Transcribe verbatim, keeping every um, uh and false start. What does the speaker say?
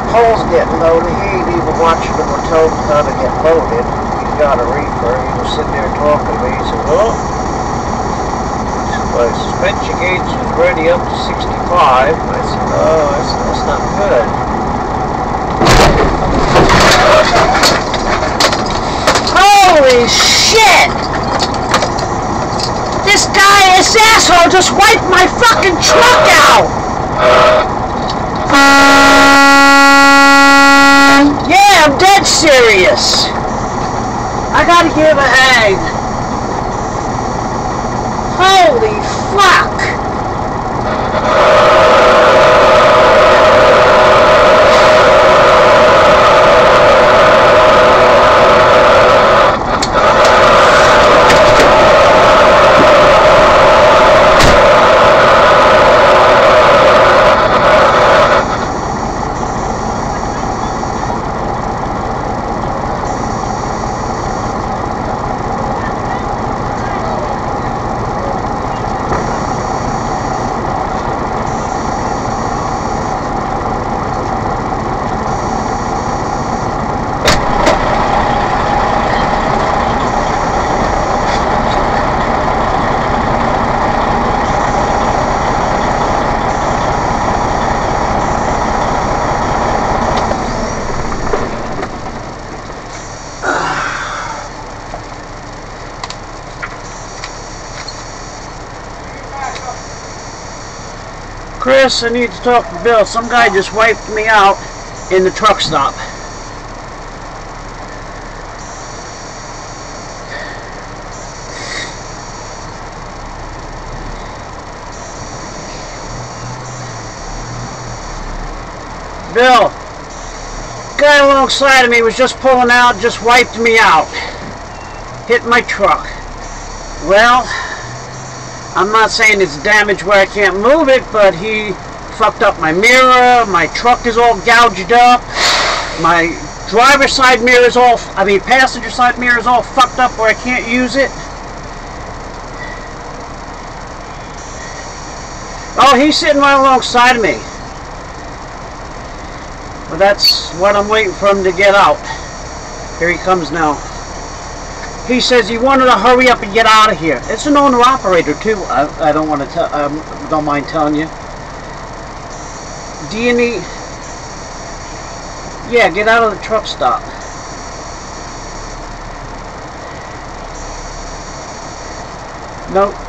pole's getting loaded. He ain't even watching them or told him how to get loaded. He's got a reefer. He was sitting there talking to me. He said, well, my suspension gauge is ready up to sixty-five. I said, oh, that's, that's not good. Holy shit! This guy, this asshole, just wiped my fucking truck out! Yeah, I'm dead serious. I gotta give a hang. Holy fuck! Chris, I need to talk to Bill. Some guy just wiped me out in the truck stop. Bill, guy alongside of me was just pulling out, just wiped me out. Hit my truck. Well, I'm not saying it's damaged where I can't move it, but he fucked up my mirror, my truck is all gouged up, my driver's side mirror is all, I mean passenger side mirror is all fucked up where I can't use it. Oh, he's sitting right alongside of me. Well, that's what I'm waiting for him to get out. Here he comes now. He says he wanted to hurry up and get out of here. It's an owner-operator too. I, I don't want to tell. I um, don't mind telling you. Do you need? Yeah, get out of the truck stop. Nope.